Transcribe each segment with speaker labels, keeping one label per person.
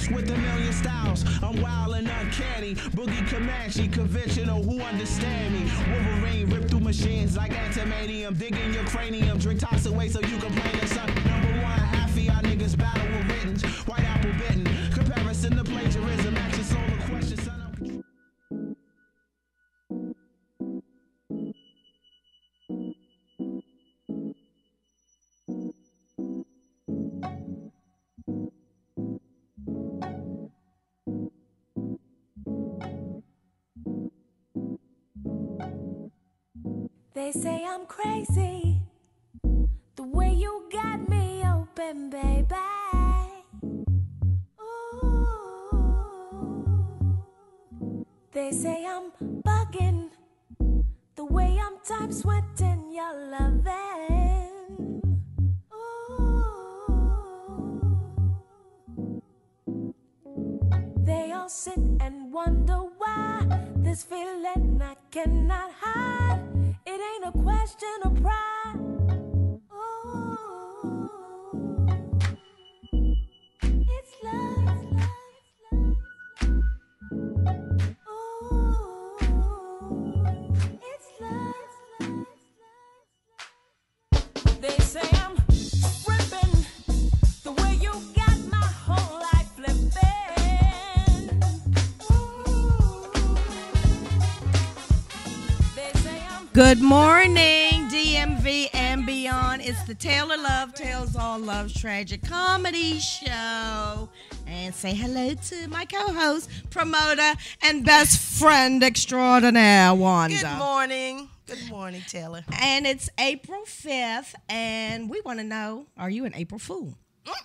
Speaker 1: Lost with a million styles. I'm wild and uncanny. Boogie Comanche, conventional, who understand me? Wolverine, rip through machines like antimanium. Digging your cranium, drink toss away so you can play the sun. Number one, half of y'all niggas battle with written. White apple bitten. Comparison to plagiarism. Action solar question, son.
Speaker 2: They say I'm crazy, the way you got me open, baby. Ooh. They say I'm bugging, the way I'm time sweating your loving. Ooh. They all sit and wonder why this feeling I cannot hide. It ain't a question of pride. Ooh. It's love. Ooh. It's love. They say I'm ripping, the way you got my whole life flipping. Ooh. They say I'm
Speaker 3: Good morning, DMV and beyond. It's the Taylor Love Tells All Love's Tragic Comedy Show. And say hello to my co-host, promoter, and best friend extraordinaire, Wanda.
Speaker 4: Good morning. Good morning, Taylor.
Speaker 3: And it's April 5th, and we want to know, are you an April Fool?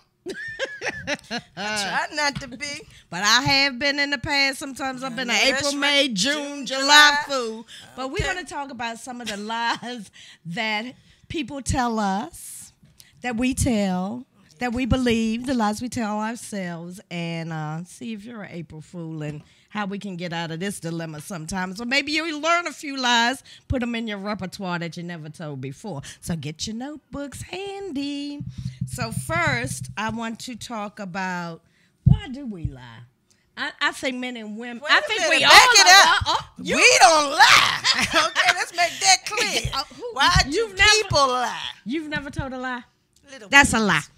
Speaker 4: I try not to be.
Speaker 3: But I have been in the past. Sometimes I've been an
Speaker 4: Yeah,
Speaker 3: April,
Speaker 4: that's
Speaker 3: May,
Speaker 4: right.
Speaker 3: June, July
Speaker 4: July.
Speaker 3: fool. But we're going to talk about some of the lies that people tell us, that we tell, that we believe, the lies we tell ourselves, and see if you're an April Fool and how we can get out of this dilemma sometimes. Or maybe you learn a few lies, put them in your repertoire that you never told before. So get your notebooks handy. So first, I want to talk about, why do we lie? I think men and women.
Speaker 4: Wait
Speaker 3: I
Speaker 4: a
Speaker 3: think
Speaker 4: minute,
Speaker 3: we
Speaker 4: back
Speaker 3: all
Speaker 4: it
Speaker 3: lie.
Speaker 4: up. We don't lie. Okay, let's make that clear. Why do
Speaker 3: You've never-
Speaker 4: people lie?
Speaker 3: You've never told a lie?
Speaker 4: Little
Speaker 3: That's a lie.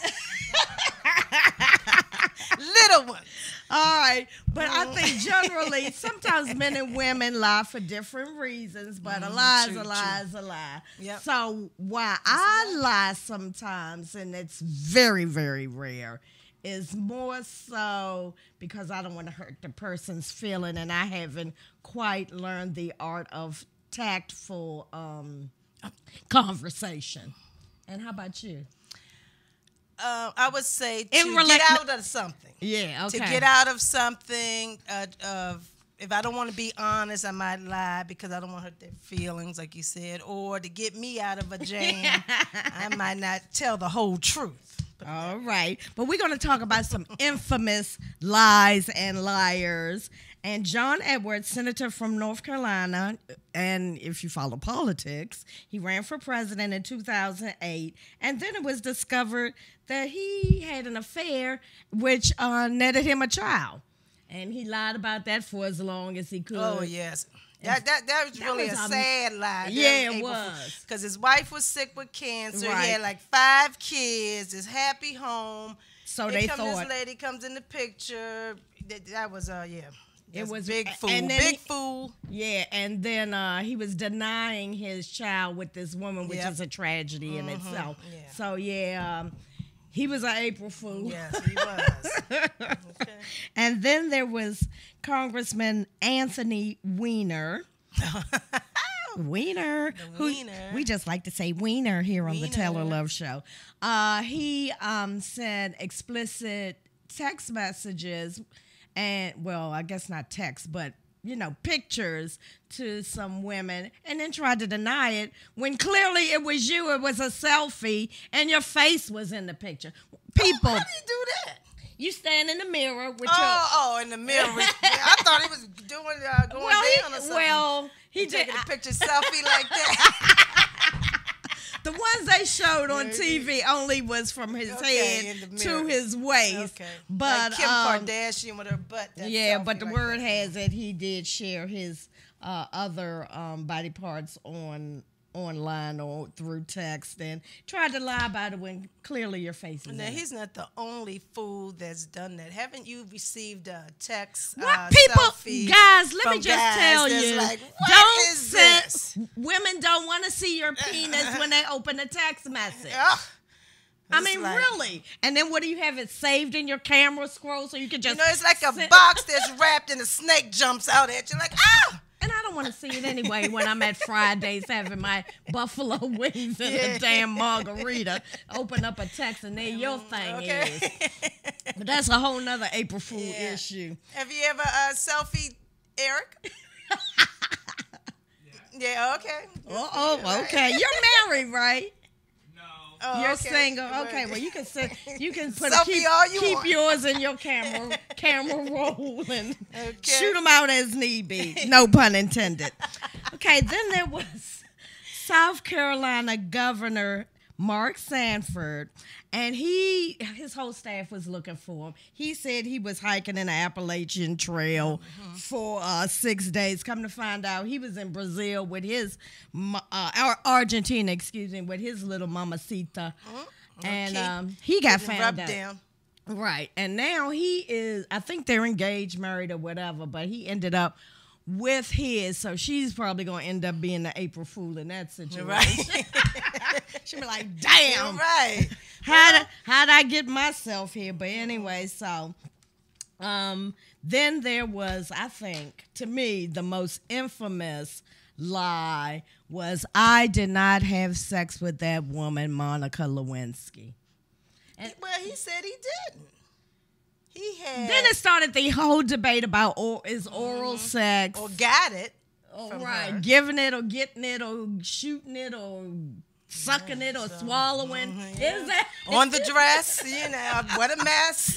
Speaker 4: little ones.
Speaker 3: All right, but I think generally, sometimes men and women lie for different reasons, but a lie is a lie is a lie.
Speaker 4: Yep.
Speaker 3: So why I lie sometimes, and it's very, very rare, is more so because I don't want to hurt the person's feeling, and I haven't quite learned the art of tactful conversation. And how about you?
Speaker 4: I would say
Speaker 3: In
Speaker 4: to
Speaker 3: rela-
Speaker 4: get out of something.
Speaker 3: Yeah, okay.
Speaker 4: To get out of something, if I don't want to be honest, I might lie because I don't want to hurt their feelings, like you said. Or to get me out of a jam, I might not tell the whole truth.
Speaker 3: All right. But we're going to talk about some infamous lies and liars. And John Edwards, senator from North Carolina, and if you follow politics, he ran for president in 2008. And then it was discovered that he had an affair which netted him a child. And he lied about that for as long as he could.
Speaker 4: Oh, yes. That was really a sad lie.
Speaker 3: Yeah, it was.
Speaker 4: Because his wife was sick with cancer.
Speaker 3: Right.
Speaker 4: He had like 5 kids, his happy home.
Speaker 3: So
Speaker 4: Here
Speaker 3: they
Speaker 4: come
Speaker 3: thought.
Speaker 4: This lady comes in the picture. That was, yeah.
Speaker 3: It was
Speaker 4: big fool.
Speaker 3: and then
Speaker 4: Big fool.
Speaker 3: Yeah, and then he was denying his child with this woman, which is a tragedy in itself.
Speaker 4: Yeah.
Speaker 3: So, he was an April Fool.
Speaker 4: Yes, he was. Okay.
Speaker 3: And then there was Congressman Anthony Weiner. Weiner.
Speaker 4: Weiner.
Speaker 3: We just like to say Weiner here on the
Speaker 4: Weiner.
Speaker 3: Taylor Love Show. He sent explicit text messages and, well, I guess not text, but, pictures to some women and then tried to deny it when clearly it was you. It was a selfie and your face was in the picture. People.
Speaker 4: How do you do that?
Speaker 3: You stand in the mirror with
Speaker 4: in the mirror. I thought he was doing going down or something.
Speaker 3: he
Speaker 4: He
Speaker 3: did.
Speaker 4: taking a picture selfie like that.
Speaker 3: The ones they showed on TV only was from his
Speaker 4: in
Speaker 3: head
Speaker 4: the
Speaker 3: to
Speaker 4: mirror.
Speaker 3: his waist.
Speaker 4: Okay.
Speaker 3: But
Speaker 4: like Kim Kardashian with her butt. that
Speaker 3: yeah,
Speaker 4: selfie
Speaker 3: but the
Speaker 4: like
Speaker 3: word
Speaker 4: that.
Speaker 3: has it he did share his other body parts online or through text and tried to lie about it when clearly your face is
Speaker 4: Now,
Speaker 3: in it.
Speaker 4: he's not the only fool that's done that. Haven't you received a text
Speaker 3: What people,
Speaker 4: selfie
Speaker 3: guys? Let me
Speaker 4: from
Speaker 3: just
Speaker 4: guys
Speaker 3: tell
Speaker 4: that's
Speaker 3: you,
Speaker 4: like, what
Speaker 3: don't
Speaker 4: is
Speaker 3: send.
Speaker 4: this?
Speaker 3: Women don't want to see your penis when they open a text message.
Speaker 4: Ugh.
Speaker 3: I
Speaker 4: It's
Speaker 3: mean,
Speaker 4: like-
Speaker 3: really. And then what do you have it saved in your camera scroll so you can just?
Speaker 4: You know, it's like a
Speaker 3: send-
Speaker 4: box that's wrapped and a snake jumps out at you like, ah!
Speaker 3: And I don't want to see it anyway when I'm at Fridays having my buffalo wings and a damn margarita. Open up a text and there your thing is. But that's a whole nother April Fool
Speaker 4: Yeah.
Speaker 3: issue.
Speaker 4: Have you ever selfie Eric? Yeah, okay.
Speaker 3: Oh, okay. You're married, right?
Speaker 4: Oh,
Speaker 3: You're
Speaker 4: okay.
Speaker 3: single. Okay, well you can put
Speaker 4: Selfie all you
Speaker 3: keep
Speaker 4: want.
Speaker 3: yours in your camera roll and
Speaker 4: Okay.
Speaker 3: shoot them out as need be. No pun intended. Okay, then there was South Carolina Governor Mark Sanford, and his whole staff was looking for him. He said he was hiking in the Appalachian Trail for 6 days. Come to find out, he was in Brazil with his Argentina, with his little mamacita, and he got found
Speaker 4: Rubbed
Speaker 3: out.
Speaker 4: down.
Speaker 3: Right, and now he is. I think they're engaged, married, or whatever. But he ended up with his, so she's probably gonna end up being the April Fool in that situation.
Speaker 4: Right.
Speaker 3: She'll be like, "Damn,
Speaker 4: Right.
Speaker 3: how'd I get myself here?" But anyway, so then there was, I think, to me, the most infamous lie was I did not have sex with that woman, Monica Lewinsky.
Speaker 4: Well, he said he didn't. He had.
Speaker 3: Then it started the whole debate about is oral sex.
Speaker 4: or got it. from
Speaker 3: Right,
Speaker 4: her.
Speaker 3: giving it or getting it or shooting it or sucking it or swallowing. Is that
Speaker 4: On the dress, what a mess,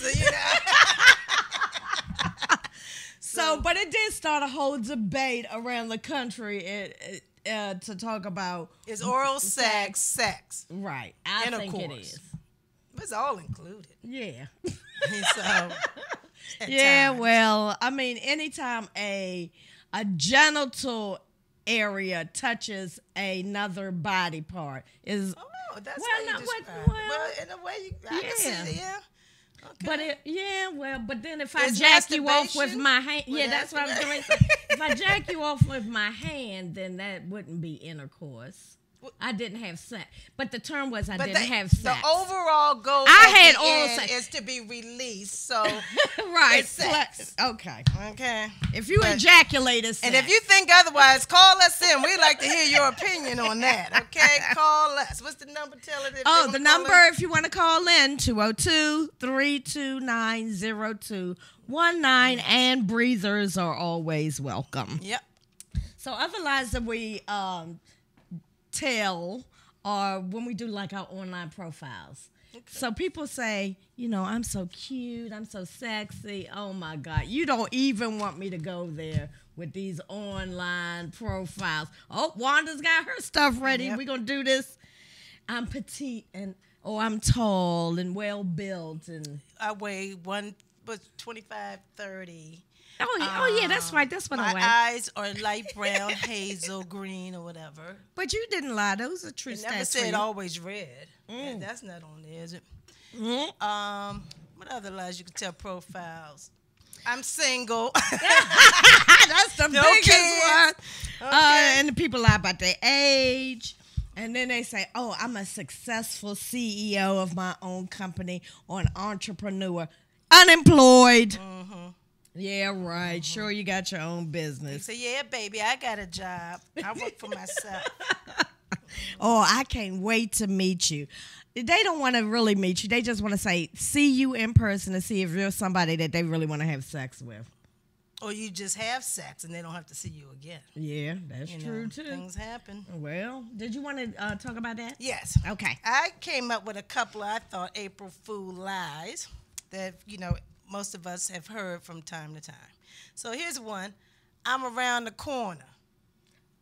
Speaker 3: so? But it did start a whole debate around the country to talk about.
Speaker 4: Is oral sex?
Speaker 3: Right, I think it
Speaker 4: Intercourse.
Speaker 3: is.
Speaker 4: It's all included.
Speaker 3: Yeah.
Speaker 4: So, at
Speaker 3: Yeah,
Speaker 4: times.
Speaker 3: well, I mean, anytime a genital area touches another body part is,
Speaker 4: Oh, that's
Speaker 3: Well,
Speaker 4: how you
Speaker 3: not what-
Speaker 4: describe it.
Speaker 3: well,
Speaker 4: Well, in a way, I can see
Speaker 3: yeah.
Speaker 4: it, yeah. Okay.
Speaker 3: but then if I
Speaker 4: Is
Speaker 3: jack you off with
Speaker 4: masturbation?
Speaker 3: my hand,
Speaker 4: Well,
Speaker 3: yeah, that's what I was going to say. If I jack you off with my hand, then that wouldn't be intercourse. I didn't have sex, but the term was I didn't have sex.
Speaker 4: The overall goal
Speaker 3: I
Speaker 4: at
Speaker 3: had
Speaker 4: the
Speaker 3: oral
Speaker 4: end
Speaker 3: sex.
Speaker 4: is to be released. So,
Speaker 3: Right.
Speaker 4: it's sex.
Speaker 3: Okay.
Speaker 4: okay.
Speaker 3: If you
Speaker 4: But-
Speaker 3: ejaculate, it's
Speaker 4: And
Speaker 3: sex.
Speaker 4: if you think otherwise, call us in. We'd like to hear your opinion on that. Okay, call us. What's the number? Tell it.
Speaker 3: Oh, the number, if you want to call in, 202-329-0219, and breathers are always welcome.
Speaker 4: Yep.
Speaker 3: So other lies that we tell are when we do like our online profiles. So people say, I'm so cute, I'm so sexy. Oh my God, you don't even want me to go there with these online profiles. Oh, Wanda's got her stuff ready.
Speaker 4: Yep.
Speaker 3: We're going to do this. I'm petite and, I'm tall and well built and.
Speaker 4: I weigh 25, 30.
Speaker 3: Oh yeah, that's right. That's what I
Speaker 4: My
Speaker 3: weigh.
Speaker 4: eyes are light brown, hazel, green, or whatever.
Speaker 3: But you didn't lie. Those are true
Speaker 4: It never
Speaker 3: stats. for
Speaker 4: said
Speaker 3: you.
Speaker 4: always red. Yeah, that's not on there, is it?
Speaker 3: Mm.
Speaker 4: What other lies you can tell profiles? I'm single.
Speaker 3: That's the
Speaker 4: No
Speaker 3: biggest
Speaker 4: kids.
Speaker 3: one.
Speaker 4: Okay.
Speaker 3: And the people lie about their age. And then they say, oh, I'm a successful CEO of my own company or an entrepreneur. Unemployed. Yeah, right. Sure, you got your own business.
Speaker 4: Say, yeah, baby, I got a job. I work for myself.
Speaker 3: Oh, I can't wait to meet you. They don't want to really meet you. They just want to say, see you in person to see if you're somebody that they really want to have sex with.
Speaker 4: Or you just have sex and they don't have to see you again.
Speaker 3: Yeah, that's
Speaker 4: You
Speaker 3: true,
Speaker 4: know,
Speaker 3: too.
Speaker 4: Things happen.
Speaker 3: Well, did you want to talk about that?
Speaker 4: Yes.
Speaker 3: Okay.
Speaker 4: I came up with a couple of, I thought, April Fool lies that, most of us have heard from time to time. So here's one. I'm around the corner.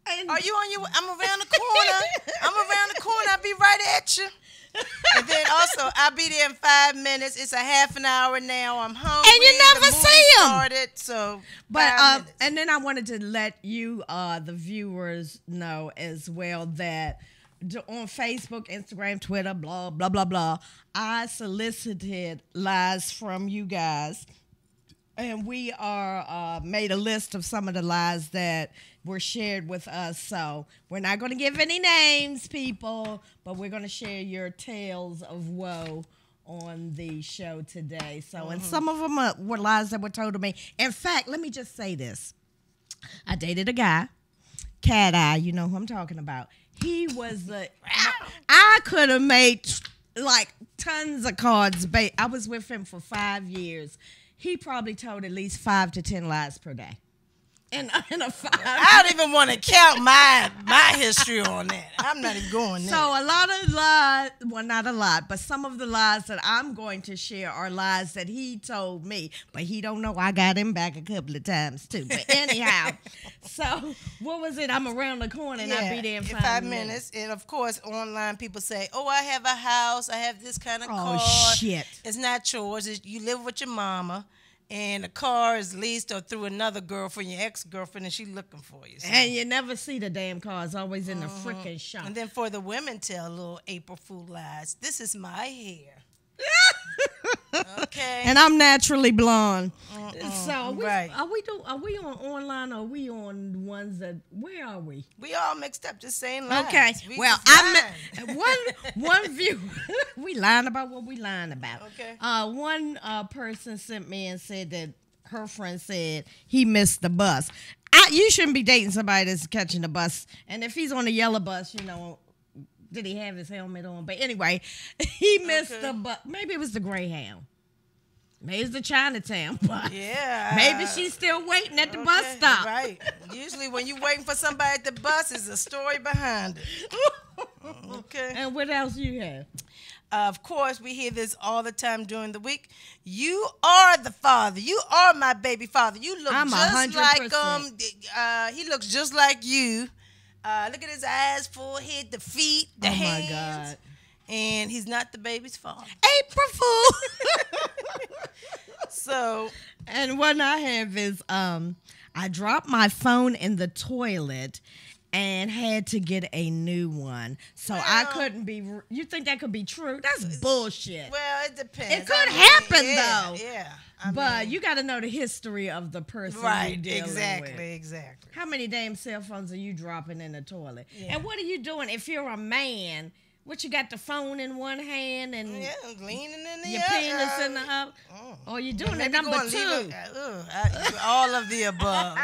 Speaker 4: Are you on your? I'm around the corner. I'll be right at you. And then also, I'll be there in 5 minutes. It's a half an hour now. I'm hungry.
Speaker 3: And you never see him.
Speaker 4: Started, so
Speaker 3: But and then I wanted to let you, the viewers, know as well that on Facebook, Instagram, Twitter, blah blah blah blah, I solicited lies from you guys, and we are made a list of some of the lies that were shared with us. So we're not going to give any names, people, but we're going to share your tales of woe on the show today. So, and some of them were lies that were told to me. In fact, let me just say this. I dated a guy, Cat Eye, you know who I'm talking about. He was I could have made like tons of cards. I was with him for 5 years. He probably told at least 5 to 10 lies per day. In a 5.
Speaker 4: I don't even want to count my history on that. I'm not even going there.
Speaker 3: So a lot of lies, well, not a lot, but some of the lies that I'm going to share are lies that he told me, but he don't know I got him back a couple of times too. But anyhow, so what was it? I'm around the corner and I'll be there in 5 minutes.
Speaker 4: And of course, online people say, "Oh, I have a house. I have this kind of car."
Speaker 3: Oh shit!
Speaker 4: It's not yours. You live with your mama. And the car is leased or through another girlfriend, your ex-girlfriend, and she looking for you. So.
Speaker 3: And you never see the damn car. It's always in the freaking shop.
Speaker 4: And then for the women, tell little April Fool lies. This is my hair. Okay.
Speaker 3: And I'm naturally blonde. So are we on online or are we on ones that, where are we?
Speaker 4: We all mixed up just saying lies.
Speaker 3: Okay. Well, one view, we lying about what we lying about.
Speaker 4: Okay.
Speaker 3: One person sent me and said that her friend said he missed the bus. You shouldn't be dating somebody that's catching the bus. And if he's on the yellow bus, you know, did he have his helmet on? But anyway, he missed the bus. Maybe it was the Greyhound. Maybe it's the Chinatown bus.
Speaker 4: Yeah.
Speaker 3: Maybe she's still waiting at the bus stop.
Speaker 4: Right. Usually when you're waiting for somebody at the bus, there's a story behind it. Okay.
Speaker 3: And what else you have?
Speaker 4: Of course, we hear this all the time during the week. You are the father. You are my baby father. You look just
Speaker 3: 100%.
Speaker 4: He looks just like you. Look at his eyes, forehead, the feet, the hands.
Speaker 3: Oh, my God.
Speaker 4: And he's not the baby's father.
Speaker 3: April Fool.
Speaker 4: So.
Speaker 3: And what I have is I dropped my phone in the toilet and had to get a new one. So I couldn't be. You think that could be true? That's bullshit.
Speaker 4: Well, it depends.
Speaker 3: It could happen, though.
Speaker 4: Yeah.
Speaker 3: But you got to know the history of the person you're dealing with.
Speaker 4: Exactly.
Speaker 3: How many damn cell phones are you dropping in the toilet?
Speaker 4: Yeah.
Speaker 3: And what are you doing if you're a man? What, you got the phone in one hand and
Speaker 4: leaning in the
Speaker 3: your penis in the up? Or you doing that number 2?
Speaker 4: All of the above.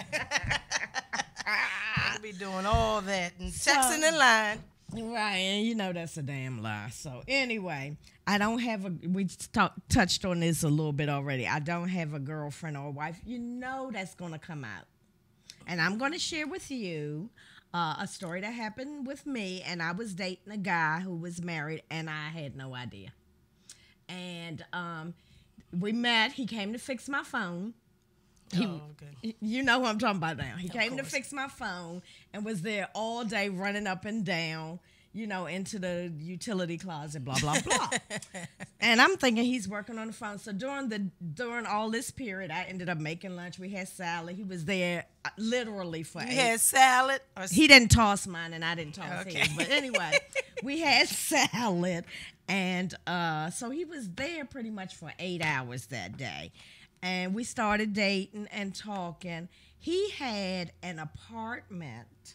Speaker 4: I'll be doing all that and texting in line.
Speaker 3: Right, and you know that's a damn lie. So anyway, I don't have we touched on this a little bit already. I don't have a girlfriend or a wife. You know that's going to come out. And I'm going to share with you a story that happened with me, and I was dating a guy who was married, and I had no idea. And we met. He came to fix my phone. You know who I'm talking about now. He came to fix my phone and was there all day running up and down, you know, into the utility closet, blah, blah, blah. And I'm thinking he's working on the phone. So during all this period, I ended up making lunch. We had salad. He was there literally for 8.
Speaker 4: You had salad?
Speaker 3: He didn't toss mine and I didn't toss his. But anyway, we had salad. And so he was there pretty much for 8 hours that day. And we started dating and talking. He had an apartment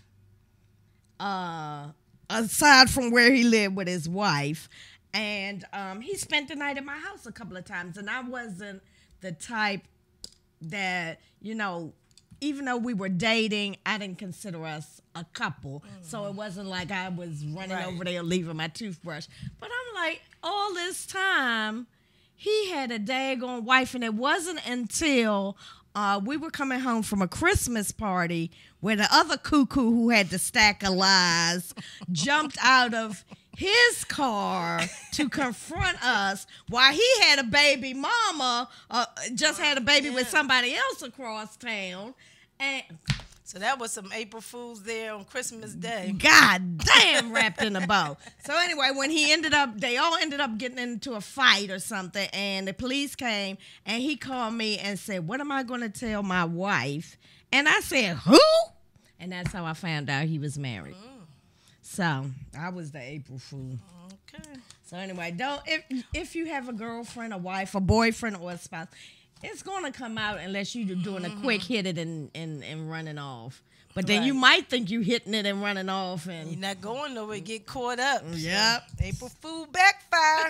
Speaker 3: aside from where he lived with his wife. And he spent the night at my house a couple of times. And I wasn't the type that, you know, even though we were dating, I didn't consider us a couple. So it wasn't like I was running over there leaving my toothbrush. But I'm like, all this time, he had a daggone wife, and it wasn't until we were coming home from a Christmas party where the other cuckoo who had the stack of lies jumped out of his car to confront us while he had a baby mama, just had a baby with somebody else across town. And
Speaker 4: So that was some April Fools there on Christmas Day.
Speaker 3: God damn, wrapped in a bow. So anyway, when they all ended up getting into a fight or something, and the police came, and he called me and said, "What am I going to tell my wife?" And I said, "Who?" And that's how I found out he was married. So I was the April Fool.
Speaker 4: Okay.
Speaker 3: So anyway, if you have a girlfriend, a wife, a boyfriend, or a spouse, it's gonna come out unless you're doing a quick hit it and running off. But then you might think you hitting it and running off, and
Speaker 4: You're not going nowhere, get caught up.
Speaker 3: Yep.
Speaker 4: So, April Fool backfire.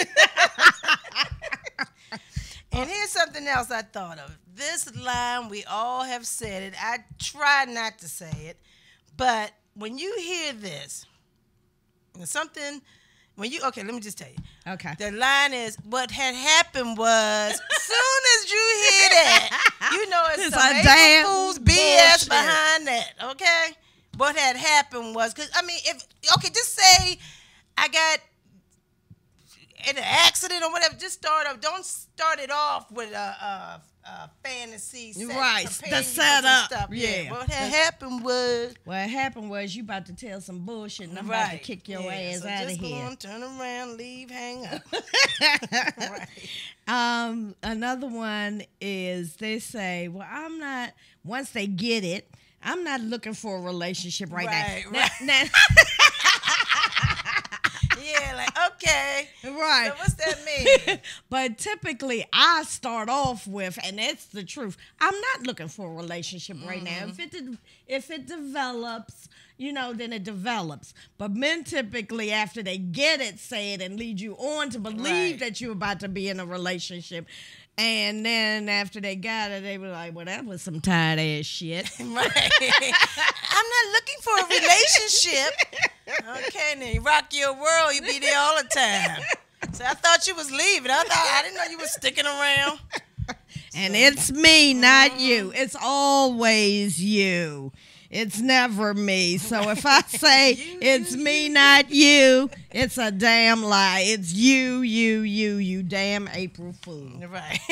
Speaker 4: And here's something else I thought of. This line, we all have said it. I try not to say it, but when you hear this, okay, let me just tell you.
Speaker 3: okay.
Speaker 4: The line is, what had happened was, soon as you hear that, you know it's some
Speaker 3: a damn
Speaker 4: April Fool's BS
Speaker 3: bullshit.
Speaker 4: behind that, okay? What had happened was, just say I got in an accident or whatever, don't start it off with a fantasy set,
Speaker 3: Right,
Speaker 4: preparing
Speaker 3: the
Speaker 4: you for some
Speaker 3: setup,
Speaker 4: stuff.
Speaker 3: yeah.
Speaker 4: What had happened was,
Speaker 3: What happened was you about to tell some bullshit, and I'm about to kick your ass
Speaker 4: so
Speaker 3: out of
Speaker 4: just
Speaker 3: here.
Speaker 4: go on, turn around, leave, hang up. Right.
Speaker 3: Another one is they say, well, once they get it, I'm not looking for a relationship right now.
Speaker 4: Right.
Speaker 3: Now,
Speaker 4: Yeah, like, okay.
Speaker 3: right.
Speaker 4: So what's that mean?
Speaker 3: But typically, I start off with, and it's the truth, I'm not looking for a relationship right now. If it develops, then it develops. But men typically, after they get it, say it and lead you on to believe that you're about to be in a relationship. And then after they got it, they were like, well, that was some tired ass shit.
Speaker 4: Right. I'm not looking for a relationship. Okay, then you rock your world, you be there all the time. So I thought you was leaving. I didn't know you was sticking around.
Speaker 3: And it's me, not you. It's always you. It's never me. So if I say it's me, not you, it's a damn lie. It's you damn April Fool.
Speaker 4: Right.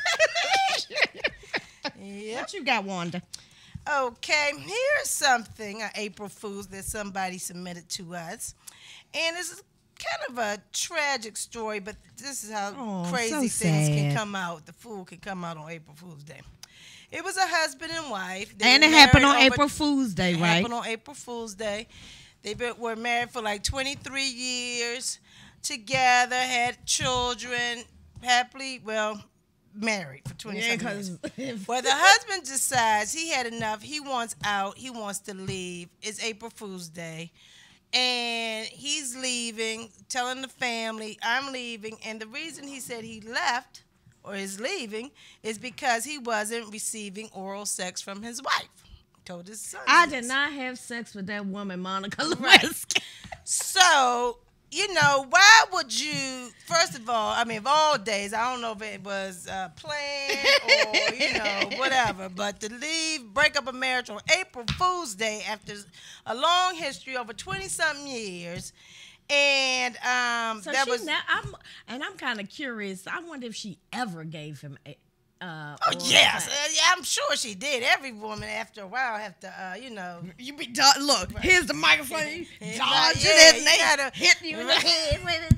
Speaker 4: Yep.
Speaker 3: What you got, Wanda?
Speaker 4: Okay, here's something, April Fool's, that somebody submitted to us. And it's kind of a tragic story, but this is how crazy
Speaker 3: so
Speaker 4: things can
Speaker 3: sad.
Speaker 4: come out. The fool can come out on April Fool's Day. It was a husband and wife.
Speaker 3: And it happened on April Fool's Day,
Speaker 4: It
Speaker 3: right?
Speaker 4: happened on April Fool's Day. They were married for like 23 years together, had children, happily, married for 27 years. Well, the husband decides he had enough. He wants out. He wants to leave. It's April Fool's Day. And he's leaving, telling the family, I'm leaving. And the reason he said he left or is leaving is because he wasn't receiving oral sex from his wife. Told his son.
Speaker 3: I
Speaker 4: this.
Speaker 3: did not have sex with that woman, Monica Lewinsky.
Speaker 4: So, why would you, first of all, of all days, I don't know if it was planned or, whatever, but to break up a marriage on April Fool's Day after a long history over 20-something years. And
Speaker 3: So
Speaker 4: that
Speaker 3: she
Speaker 4: was.
Speaker 3: I'm kind of curious. I wonder if she ever gave him
Speaker 4: Oh,
Speaker 3: oral
Speaker 4: yes.
Speaker 3: sex.
Speaker 4: I'm sure she did. Every woman, after a while, have to,
Speaker 3: You be look. Here's the microphone. You
Speaker 4: Yeah,
Speaker 3: dodge
Speaker 4: yeah,
Speaker 3: it, and
Speaker 4: you
Speaker 3: they
Speaker 4: gotta-
Speaker 3: hit you in the head with it.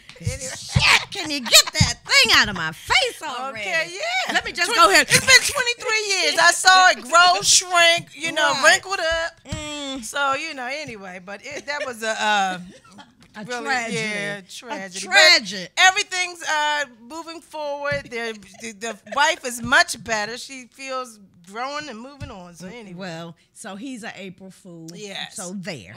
Speaker 3: Shit, can you get that thing out of my face already?
Speaker 4: Okay, yeah.
Speaker 3: Let me just go ahead.
Speaker 4: It's been 23 years. I saw it grow, shrink,
Speaker 3: Right.
Speaker 4: wrinkled up. So, anyway, but that was a really,
Speaker 3: tragedy.
Speaker 4: Yeah, tragedy.
Speaker 3: A tragedy.
Speaker 4: But everything's moving forward. The wife is much better. She feels growing and moving on. So anyway.
Speaker 3: Well, so he's an April Fool.
Speaker 4: Yes.
Speaker 3: So there.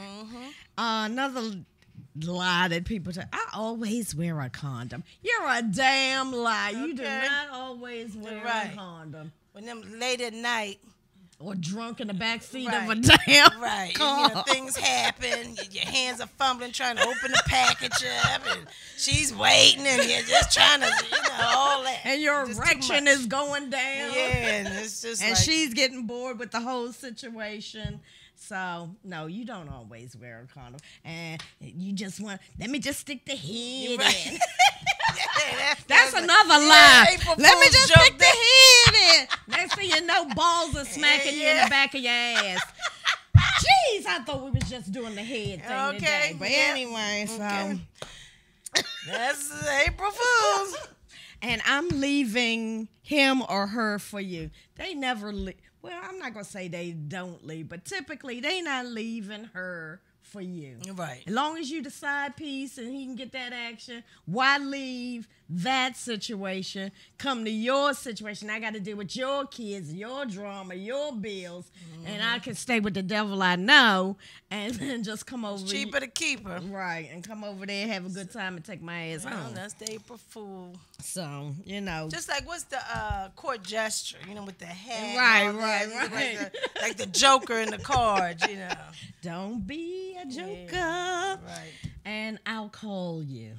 Speaker 3: Another lie that people say, I always wear a condom. You're a damn lie. You do
Speaker 4: Okay.
Speaker 3: not always wear
Speaker 4: Right.
Speaker 3: a condom.
Speaker 4: When them late at night,
Speaker 3: Or drunk in the back seat of a
Speaker 4: Right.
Speaker 3: damn
Speaker 4: right,
Speaker 3: car.
Speaker 4: things happen. Your hands are fumbling trying to open the package up, and she's waiting, and you're just trying to, all that.
Speaker 3: And your
Speaker 4: Just too
Speaker 3: erection
Speaker 4: much.
Speaker 3: is going down.
Speaker 4: Yeah, and it's just
Speaker 3: And
Speaker 4: like,
Speaker 3: she's getting bored with the whole situation. So, no, you don't always wear a condom. And you just want, let me just stick the head
Speaker 4: Right.
Speaker 3: in.
Speaker 4: Yeah,
Speaker 3: That's
Speaker 4: a-
Speaker 3: another
Speaker 4: yeah,
Speaker 3: lie.
Speaker 4: April
Speaker 3: Let me
Speaker 4: Fool's
Speaker 3: just
Speaker 4: joke
Speaker 3: stick the
Speaker 4: there.
Speaker 3: head in. Next thing you know, your balls are smacking you in the back of your ass. Jeez, I thought we was just doing the head thing today. But anyway, so
Speaker 4: that's April Fool's.
Speaker 3: And I'm leaving him or her for you. They never leave. Well, I'm not going to say they don't leave, but typically they not leaving her for you.
Speaker 4: Right.
Speaker 3: As long as you the side piece and he can get that action, why leave that situation, come to your situation? I got to deal with your kids, your drama, your bills, and I can stay with the devil I know and then just come over.
Speaker 4: It's cheaper to keep her.
Speaker 3: Right, and come over there, have a good time, and take my ass home.
Speaker 4: That's the April Fool.
Speaker 3: So, you know.
Speaker 4: Just like, what's the court gesture, with the hat?
Speaker 3: Right.
Speaker 4: Like the Joker in the cards,
Speaker 3: Don't be a joker.
Speaker 4: Yeah, right.
Speaker 3: And I'll call you.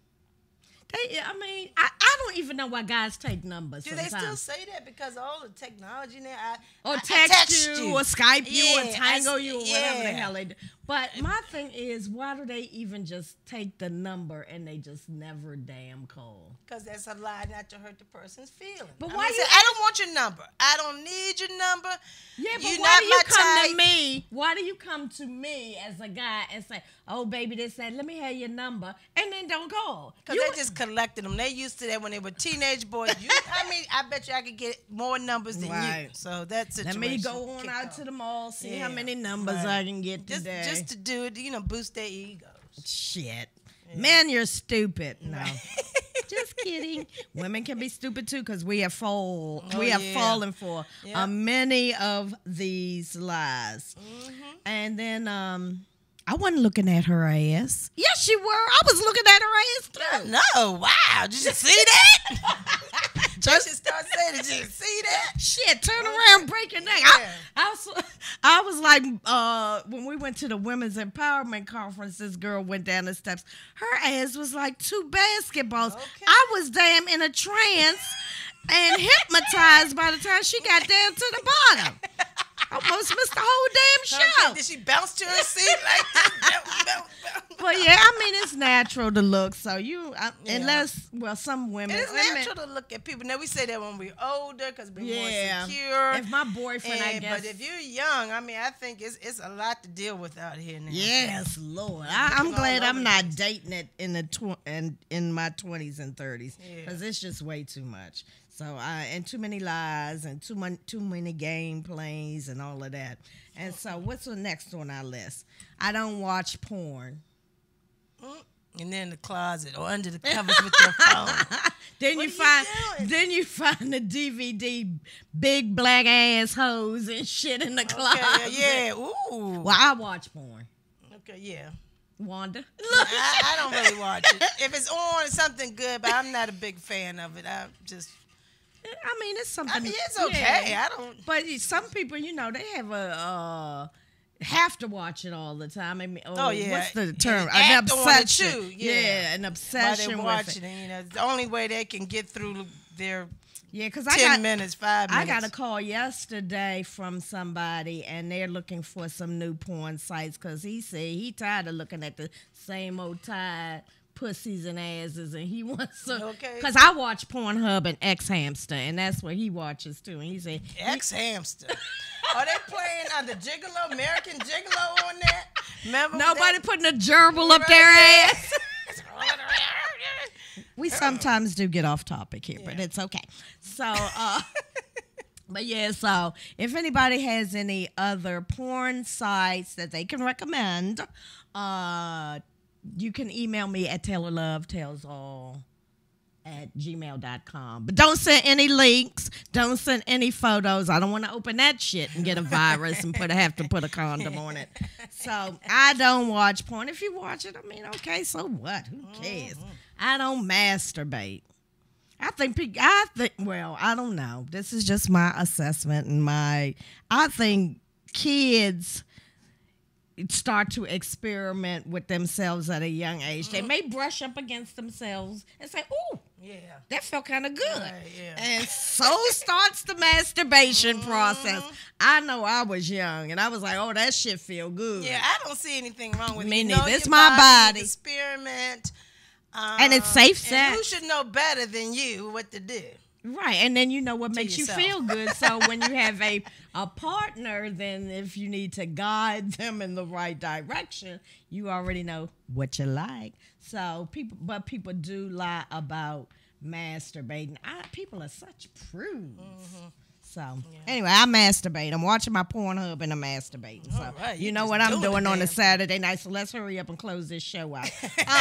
Speaker 3: I don't even know why guys take numbers.
Speaker 4: Do
Speaker 3: sometimes.
Speaker 4: they still say that because all the technology now?
Speaker 3: Or
Speaker 4: I
Speaker 3: text you, or Skype you, or
Speaker 4: Yeah,
Speaker 3: tango you, or whatever the
Speaker 4: yeah.
Speaker 3: hell they do. But my thing is, why do they even just take the number and they just never damn call?
Speaker 4: Because that's a lie not to hurt the person's feelings.
Speaker 3: But
Speaker 4: I
Speaker 3: why
Speaker 4: mean,
Speaker 3: you-
Speaker 4: I don't want your number. I don't need your number.
Speaker 3: Yeah, but
Speaker 4: You're
Speaker 3: why
Speaker 4: not
Speaker 3: do you
Speaker 4: my
Speaker 3: come
Speaker 4: type.
Speaker 3: to me? Why do you come to me as a guy and say, "Oh, baby, this that. Let me have your number," and then don't call?
Speaker 4: Because they just collected them. They used to that when they were teenage boys. I bet you I could get more numbers than you.
Speaker 3: Right.
Speaker 4: So that situation.
Speaker 3: Let me go on
Speaker 4: kicked
Speaker 3: out
Speaker 4: off.
Speaker 3: to the mall, see
Speaker 4: Yeah,
Speaker 3: how many numbers
Speaker 4: right.
Speaker 3: I can get today.
Speaker 4: Just to do it, boost their egos.
Speaker 3: Shit. Man, you're stupid. No. Just kidding. Women can be stupid too because we have fallen for many of these lies. And then I wasn't looking at her ass. Yes, you were. I was looking at her ass too.
Speaker 4: No, wow. Did you see that? Just start saying it. Did you see that?
Speaker 3: Shit, turn around, break your neck.
Speaker 4: Yeah.
Speaker 3: I was like, when we went to the Women's Empowerment Conference, this girl went down the steps. Her ass was like 2 basketballs.
Speaker 4: Okay.
Speaker 3: I was damn in a trance and hypnotized by the time she got down to the bottom. Almost missed the whole damn show.
Speaker 4: Okay, did she bounce to her seat like this? Bounce.
Speaker 3: But yeah, I mean, it's natural to look. So unless, some women.
Speaker 4: It is natural to look at people. Now, we say that when we're older because we're more secure.
Speaker 3: If my boyfriend, I guess.
Speaker 4: But if you're young, I think it's a lot to deal with out here now.
Speaker 3: Yes, Lord. I'm glad I'm not dating it in my 20s and 30s because it's just way too much. So and too many lies and too many game plays and all of that. And so what's the next on our list? I don't watch porn.
Speaker 4: And then in the closet or under the covers with your phone.
Speaker 3: Then you find the DVD big black ass hoes and shit in the closet.
Speaker 4: Yeah. Ooh.
Speaker 3: Well, I watch porn.
Speaker 4: Okay, yeah.
Speaker 3: Wanda.
Speaker 4: I don't really watch it. If it's on, it's something good, but I'm not a big fan of it.
Speaker 3: It's something.
Speaker 4: It's okay.
Speaker 3: Yeah.
Speaker 4: I don't.
Speaker 3: But some people, they have have to watch it all the time. What's the term? An obsession.
Speaker 4: On it too.
Speaker 3: An obsession
Speaker 4: while they're watching it. It's the only way they can get through their 10 minutes, 5 minutes.
Speaker 3: I got a call yesterday from somebody, and they're looking for some new porn sites because he said he tired of looking at the same old tired pussies and asses, and he wants some.
Speaker 4: Okay.
Speaker 3: Because I watch Pornhub and X Hamster, and that's what he watches too. And he said
Speaker 4: X Hamster. Are they playing the Gigolo, American Gigolo on that? Remember
Speaker 3: nobody putting a gerbil up their ass. We sometimes do get off topic here, but it's okay. So, but yeah, so if anybody has any other porn sites that they can recommend, you can email me at taylorlovetellsall@gmail.com. But don't send any links. Don't send any photos. I don't want to open that shit and get a virus and have to put a condom on it. So I don't watch porn. If you watch it, okay, so what? Who cares? I don't masturbate. I don't know. This is just my assessment and I think kids start to experiment with themselves at a young age. They may brush up against themselves and say, "Ooh, yeah, that felt kind of good."
Speaker 4: Right, yeah.
Speaker 3: And so starts the masturbation process. I know I was young and I was like, "Oh, that shit feel good."
Speaker 4: Yeah, I don't see anything wrong with it.
Speaker 3: Me
Speaker 4: You
Speaker 3: neither.
Speaker 4: know
Speaker 3: It's
Speaker 4: your
Speaker 3: my body.
Speaker 4: Experiment.
Speaker 3: And it's safe sex.
Speaker 4: And who should know better than you what to do?
Speaker 3: Right, and then you know what makes you
Speaker 4: yourself.
Speaker 3: feel good. So when you have a partner, then if you need to guide them in the right direction, you already know what you like. So people do lie about masturbating. People are such prudes. So anyway, I masturbate. I'm watching my Pornhub and I'm masturbating. So
Speaker 4: right,
Speaker 3: you
Speaker 4: you
Speaker 3: know
Speaker 4: just
Speaker 3: what I'm
Speaker 4: doing
Speaker 3: doing
Speaker 4: it,
Speaker 3: on a
Speaker 4: damn.
Speaker 3: Saturday night. So let's hurry up and close this show out.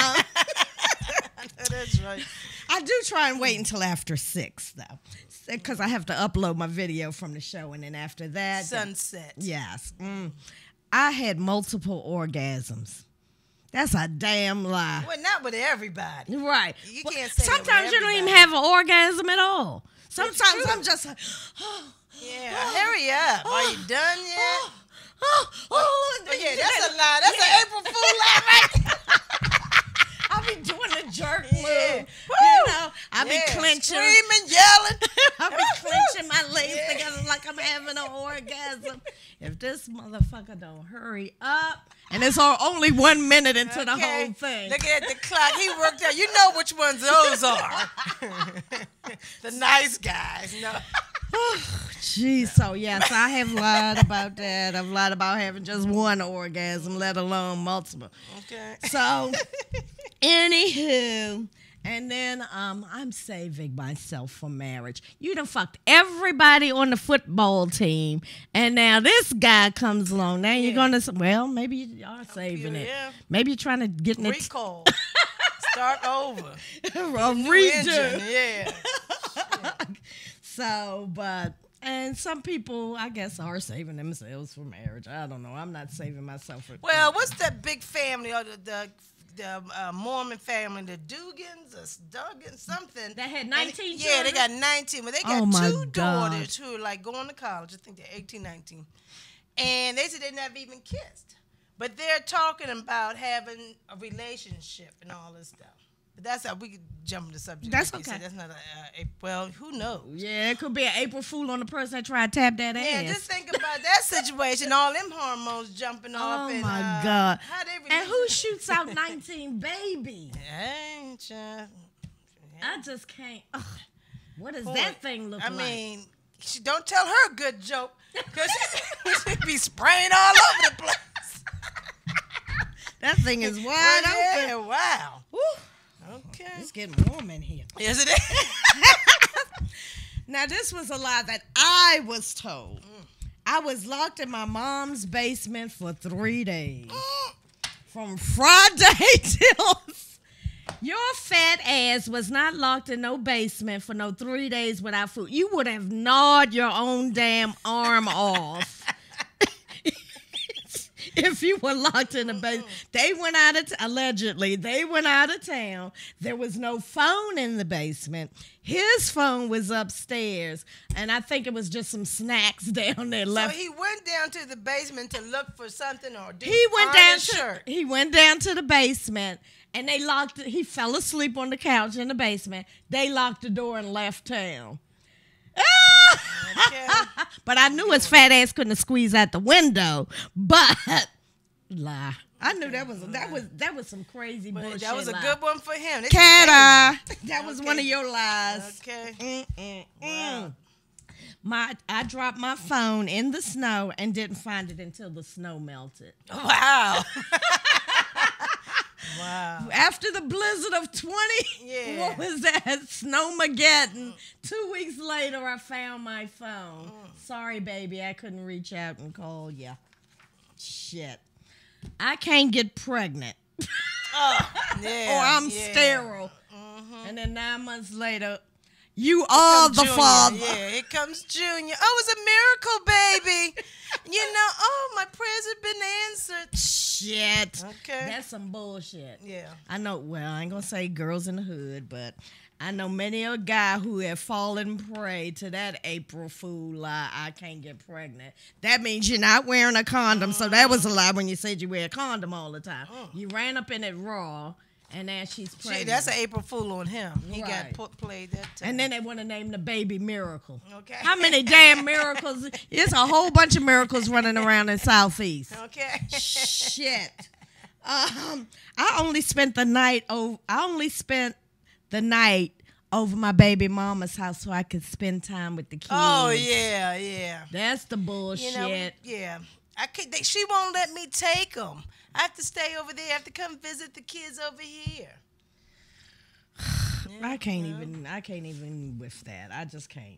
Speaker 4: That's right.
Speaker 3: I do try and wait until after 6, though, because I have to upload my video from the show, and then after that,
Speaker 4: Sunset.
Speaker 3: yes, I had multiple orgasms. That's a damn lie.
Speaker 4: Well, not with everybody.
Speaker 3: Right.
Speaker 4: You
Speaker 3: Well,
Speaker 4: can't say that with
Speaker 3: sometimes you don't even
Speaker 4: everybody.
Speaker 3: have an orgasm at all. Sometimes
Speaker 4: true.
Speaker 3: I'm just like,
Speaker 4: Yeah, hurry up. Are you done yet?
Speaker 3: oh,
Speaker 4: Yeah, that's a lie. That's an April Fool lie right there.
Speaker 3: I'll be doing the jerk move.
Speaker 4: Yeah.
Speaker 3: You know, I'll be
Speaker 4: Yeah,
Speaker 3: clenching.
Speaker 4: screaming, yelling.
Speaker 3: I'll be clenching my legs
Speaker 4: Yeah.
Speaker 3: together like I'm having an orgasm. If this motherfucker don't hurry up, and it's only 1 minute into the
Speaker 4: Okay.
Speaker 3: whole thing.
Speaker 4: Look at the clock. He worked out. You know which ones those are. The nice guys. No.
Speaker 3: Jeez, so yes, I have lied about that. I've lied about having just one orgasm, let alone multiple.
Speaker 4: Okay.
Speaker 3: So, anywho, and then I'm saving myself for marriage. You done fucked everybody on the football team, and now this guy comes along. Now you're gonna, well, maybe you are saving it.
Speaker 4: yeah.
Speaker 3: Maybe you're trying to get in it.
Speaker 4: Recall. Start over.
Speaker 3: A
Speaker 4: New
Speaker 3: redo.
Speaker 4: engine, yeah.
Speaker 3: So, and some people, I guess, are saving themselves for marriage. I don't know. I'm not saving myself for.
Speaker 4: Well, what's that big family or the Mormon family, the Dugans or Duggins, something?
Speaker 3: That had
Speaker 4: And
Speaker 3: 19
Speaker 4: Yeah, they
Speaker 3: children?
Speaker 4: got 19, but they
Speaker 3: Oh,
Speaker 4: got
Speaker 3: my
Speaker 4: two
Speaker 3: God.
Speaker 4: daughters who are like going to college. I think they're 18, 19. And they said they never even kissed. But they're talking about having a relationship and all this stuff. But that's how we could jump the subject.
Speaker 3: That's
Speaker 4: like you said.
Speaker 3: okay.
Speaker 4: That's not well, who knows?
Speaker 3: Yeah, it could be an April Fool on the person that tried to tap that
Speaker 4: Yeah,
Speaker 3: ass.
Speaker 4: just think about that situation. All them hormones jumping off.
Speaker 3: Oh
Speaker 4: and,
Speaker 3: my God!
Speaker 4: How they
Speaker 3: And who shoots out 19 babies?
Speaker 4: Hey, child.
Speaker 3: I just can't. Ugh. What does
Speaker 4: Boy,
Speaker 3: that thing look
Speaker 4: I
Speaker 3: like?
Speaker 4: mean, don't tell her a good joke because she be spraying all over the place.
Speaker 3: That thing is wide
Speaker 4: Well, yeah,
Speaker 3: open.
Speaker 4: wow.
Speaker 3: Woo.
Speaker 4: Okay.
Speaker 3: It's getting warm in here.
Speaker 4: Yes, it is.
Speaker 3: Now, this was a lie that I was told. I was locked in my mom's basement for 3 days. From Friday till... Your fat ass was not locked in no basement for no 3 days without food. You would have gnawed your own damn arm off. If you were locked in a basement. They went out of allegedly, they went out of town. There was no phone in the basement. His phone was upstairs, and I think it was just some snacks down there
Speaker 4: So
Speaker 3: left.
Speaker 4: he went down to the basement to look for something or did
Speaker 3: He went
Speaker 4: iron
Speaker 3: down
Speaker 4: his
Speaker 3: to
Speaker 4: shirt?
Speaker 3: he went down to the basement, and they locked it. He fell asleep on the couch in the basement. They locked the door and left town.
Speaker 4: Okay.
Speaker 3: But I knew his fat ass couldn't squeeze out the window. But lie. I knew that was some crazy
Speaker 4: But
Speaker 3: bullshit.
Speaker 4: that was a
Speaker 3: lie.
Speaker 4: good one for him. They
Speaker 3: Cat
Speaker 4: should
Speaker 3: eye.
Speaker 4: say
Speaker 3: That was
Speaker 4: Okay.
Speaker 3: one of your lies.
Speaker 4: Okay.
Speaker 3: I dropped my phone in the snow and didn't find it until the snow melted.
Speaker 4: Wow. Wow.
Speaker 3: After the blizzard of 20,
Speaker 4: Yeah.
Speaker 3: what was that? Snowmageddon. 2 weeks later, I found my phone. Sorry, baby, I couldn't reach out and call you. Shit. I can't get pregnant.
Speaker 4: Yeah.
Speaker 3: Or I'm
Speaker 4: yeah.
Speaker 3: sterile. And then 9 months later, you are the
Speaker 4: Junior.
Speaker 3: father.
Speaker 4: Yeah, here comes Junior. Oh, it's a miracle, baby. You know, oh, my prayers have been answered.
Speaker 3: Shit.
Speaker 4: Okay.
Speaker 3: That's some bullshit.
Speaker 4: Yeah.
Speaker 3: I know, well, I ain't gonna say girls in the hood, but I know many a guy who have fallen prey to that April Fool lie, I can't get pregnant. That means you're not wearing a condom, so that was a lie when you said you wear a condom all the time. You ran up in it raw, and now she's pregnant.
Speaker 4: Shit, that's an April Fool on him. He
Speaker 3: Right.
Speaker 4: got played that time.
Speaker 3: And then they want to name the baby Miracle.
Speaker 4: Okay.
Speaker 3: How many damn miracles? There's a whole bunch of miracles running around in Southeast.
Speaker 4: Okay.
Speaker 3: Shit. I only spent the night over my baby mama's house so I could spend time with the kids.
Speaker 4: Oh yeah.
Speaker 3: That's the bullshit.
Speaker 4: You know, yeah. She won't let me take them. I have to stay over there. I have to come visit the kids over here.
Speaker 3: I can't even with that. I just can't.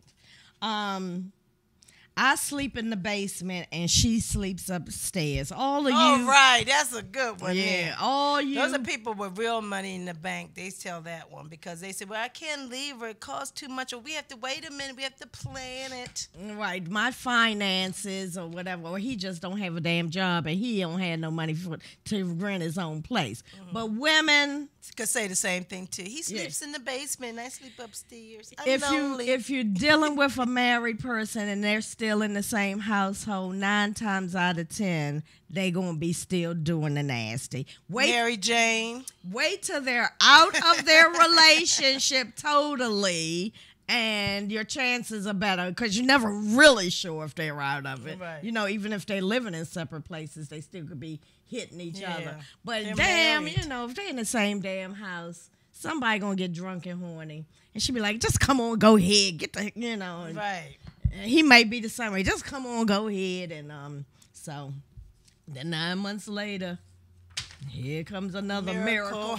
Speaker 3: I sleep in the basement and she sleeps upstairs. All of you.
Speaker 4: Oh, right. That's a good one.
Speaker 3: Yeah, all you.
Speaker 4: Those are people with real money in the bank. They tell that one because they say, well, I can't leave her. It costs too much. Or we have to wait a minute. We have to plan it.
Speaker 3: Right. My finances or whatever. Or he just don't have a damn job and he don't have no money to rent his own place. Mm-hmm. But women.
Speaker 4: Could say the same thing too. He sleeps in the basement and I sleep upstairs. I'm lonely.
Speaker 3: If you're dealing with a married person and they're still in the same household, 9 times out of 10, they gonna be still doing the nasty.
Speaker 4: Mary Jane.
Speaker 3: Wait till they're out of their relationship totally, and your chances are better because you're never really sure if they're out of it.
Speaker 4: Right.
Speaker 3: You know, even if they're living in separate places, they still could be hitting each other. But
Speaker 4: they're
Speaker 3: damn,
Speaker 4: married.
Speaker 3: you know, if they're in the same damn house, somebody gonna get drunk and horny, and she be like, "Just come on, go ahead, get the," you know. And,
Speaker 4: Right.
Speaker 3: and he may be the same way. Just come on, go ahead, and so then 9 months later, here comes another miracle.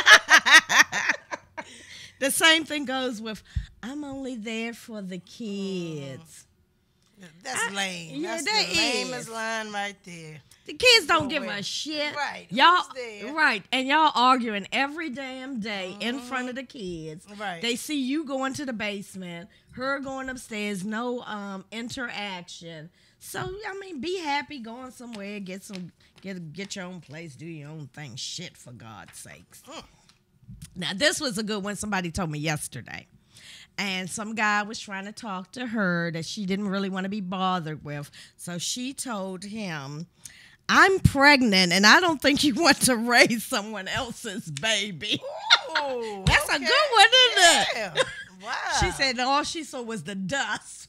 Speaker 3: The same thing goes with, I'm only there for the kids.
Speaker 4: That's lame.
Speaker 3: Yeah,
Speaker 4: That's
Speaker 3: that
Speaker 4: the lamest
Speaker 3: is.
Speaker 4: line right there.
Speaker 3: The kids don't give
Speaker 4: Nowhere.
Speaker 3: a shit.
Speaker 4: Right.
Speaker 3: Y'all,
Speaker 4: Who's there?
Speaker 3: right. And y'all arguing every damn day in front of the kids.
Speaker 4: Right.
Speaker 3: They see you going to the basement, her going upstairs, no interaction. So, I mean, be happy going somewhere, get your own place, do your own thing. Shit, for God's sakes. Now, this was a good one somebody told me yesterday. And some guy was trying to talk to her that she didn't really want to be bothered with. So she told him, I'm pregnant and I don't think you want to raise someone else's baby.
Speaker 4: Ooh,
Speaker 3: That's a
Speaker 4: okay.
Speaker 3: good one, isn't it?
Speaker 4: Yeah. Wow.
Speaker 3: She said all she saw was the dust.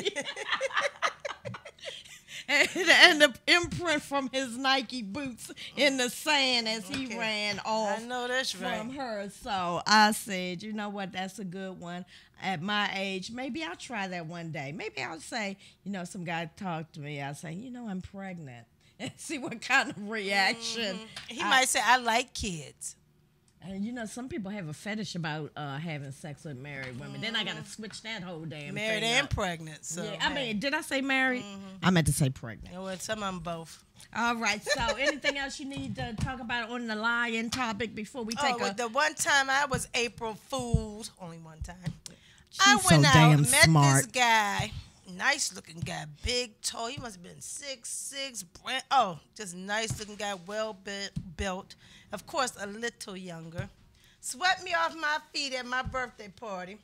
Speaker 3: and the imprint from his Nike boots in the sand as he ran off.
Speaker 4: I know that's right.
Speaker 3: From her. So I said, you know what, that's a good one. At my age, maybe I'll try that one day. Maybe I'll say, you know, some guy talked to me. I'll say, you know, I'm pregnant. And see what kind of reaction.
Speaker 4: He might say, I like kids.
Speaker 3: And, you know, some people have a fetish about having sex with married women. Then I got to switch that whole damn
Speaker 4: Married
Speaker 3: thing
Speaker 4: and
Speaker 3: up.
Speaker 4: pregnant. So,
Speaker 3: Yeah, I mean, did I say married? I meant to say pregnant.
Speaker 4: you know what? Some of them both.
Speaker 3: All right. So, anything else you need to talk about on the lying topic before we take
Speaker 4: The one time I was April Fool's, only one time. I
Speaker 3: She's so
Speaker 4: went out,
Speaker 3: damn
Speaker 4: met
Speaker 3: smart.
Speaker 4: this guy, nice looking guy, big, tall. He must have been 6'6", just nice looking guy, well built. Of course, a little younger. Swept me off my feet at my birthday party.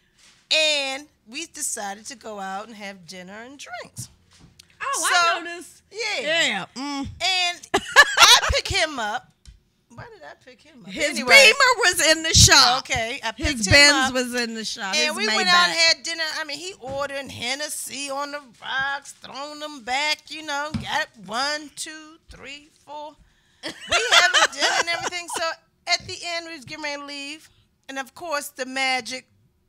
Speaker 4: And we decided to go out and have dinner and drinks.
Speaker 3: Oh,
Speaker 4: So,
Speaker 3: I noticed.
Speaker 4: Yeah.
Speaker 3: Yeah.
Speaker 4: And I pick him up. Why did I pick him up?
Speaker 3: His
Speaker 4: Anyway,
Speaker 3: Beamer was in the shop.
Speaker 4: Okay, I picked
Speaker 3: His
Speaker 4: him
Speaker 3: Benz
Speaker 4: up.
Speaker 3: was in the shop.
Speaker 4: And
Speaker 3: His
Speaker 4: we went
Speaker 3: Maybach.
Speaker 4: out and had dinner. I mean, he ordered Hennessy on the rocks, thrown them back, you know, got 1, 2, 3, 4. We having dinner and everything. So at the end, we was getting ready to leave. And of course, the magic,